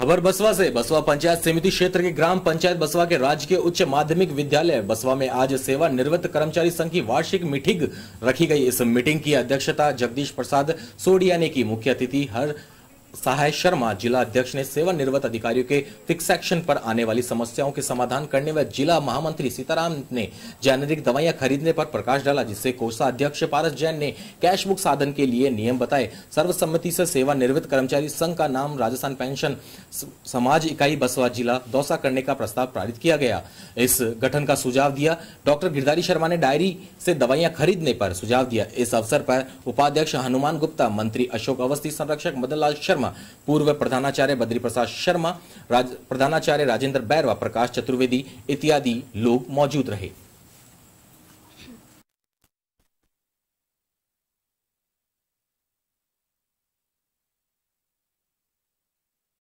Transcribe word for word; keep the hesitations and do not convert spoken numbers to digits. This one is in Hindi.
खबर बसवा से। बसवा पंचायत समिति क्षेत्र के ग्राम पंचायत बसवा के राजकीय उच्च माध्यमिक विद्यालय बसवा में आज सेवा निवृत्त कर्मचारी संघ की वार्षिक मीटिंग रखी गई। इस मीटिंग की अध्यक्षता जगदीश प्रसाद सोडिया ने की। मुख्य अतिथि हर सहाय शर्मा जिला अध्यक्ष ने सेवानिवृत्त अधिकारियों के फिक्सेक्शन पर आने वाली समस्याओं के समाधान करने व जिला महामंत्री सीताराम ने जेनेरिक दवाइयां खरीदने पर प्रकाश डाला, जिससे कोषाध्यक्ष पारस जैन ने कैश बुक साधन के लिए नियम बताए। सर्वसम्मति से सेवानिवृत्त कर्मचारी संघ का नाम राजस्थान पेंशन समाज इकाई बसवा जिला दौसा करने का प्रस्ताव पारित किया गया। इस गठन का सुझाव दिया डॉक्टर गिरधारी शर्मा ने डायरी से दवाइयां खरीदने पर सुझाव दिया। इस अवसर पर उपाध्यक्ष हनुमान गुप्ता, मंत्री अशोक अवस्थी, संरक्षक मदन लाल शर्मा, पूर्व प्रधानाचार्य बद्री प्रसाद शर्मा, राज, प्रधानाचार्य राजेंद्र बैरवा, प्रकाश चतुर्वेदी इत्यादि लोग मौजूद रहे।